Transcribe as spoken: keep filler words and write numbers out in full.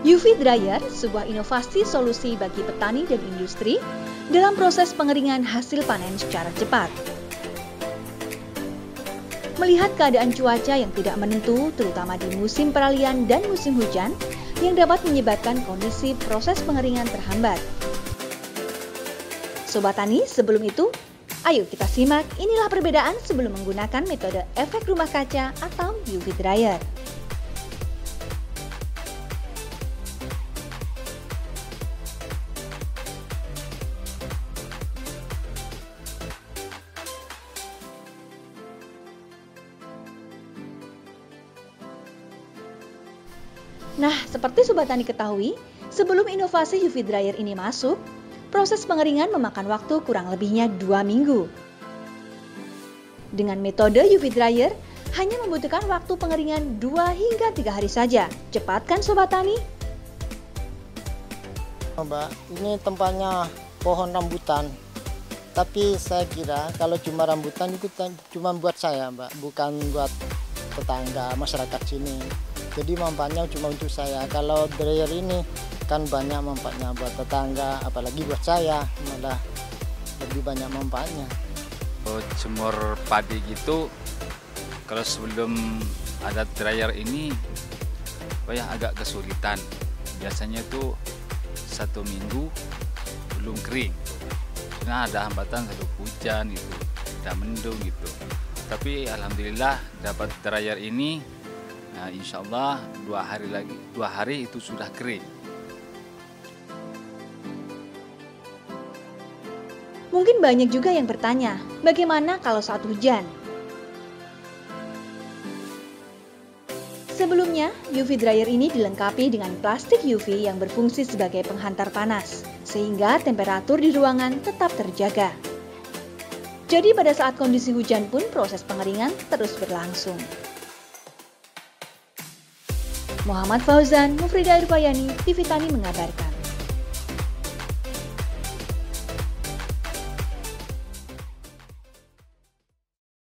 U V Dryer, sebuah inovasi solusi bagi petani dan industri dalam proses pengeringan hasil panen secara cepat. Melihat keadaan cuaca yang tidak menentu, terutama di musim peralihan dan musim hujan, yang dapat menyebabkan kondisi proses pengeringan terhambat. Sobat Tani, sebelum itu, ayo kita simak inilah perbedaan sebelum menggunakan metode efek rumah kaca atau U V Dryer. Nah, seperti Sobat Tani ketahui, sebelum inovasi U V Dryer ini masuk, proses pengeringan memakan waktu kurang lebihnya dua minggu. Dengan metode U V Dryer, hanya membutuhkan waktu pengeringan dua hingga tiga hari saja. Cepat kan Sobat Tani? Mbak, ini tempatnya pohon rambutan. Tapi saya kira kalau cuma rambutan itu cuma buat saya, Mbak, bukan buat tetangga masyarakat sini. Jadi manfaatnya cuma untuk saya. Kalau dryer ini kan banyak manfaatnya buat tetangga, apalagi buat saya malah lebih banyak manfaatnya. Kalau jemur padi gitu, kalau sebelum ada dryer ini, oh ya agak kesulitan. Biasanya itu satu minggu belum kering. Karena ada hambatan selalu hujan gitu, ada mendung gitu. Tapi alhamdulillah dapat dryer ini. Nah, insya Allah dua hari lagi, dua hari itu sudah kering. Mungkin banyak juga yang bertanya, bagaimana kalau saat hujan? Sebelumnya, U V Dryer ini dilengkapi dengan plastik U V yang berfungsi sebagai penghantar panas, sehingga temperatur di ruangan tetap terjaga. Jadi pada saat kondisi hujan pun proses pengeringan terus berlangsung. Muhammad Fauzan, Mufridah Irfayani, T V Tani mengabarkan.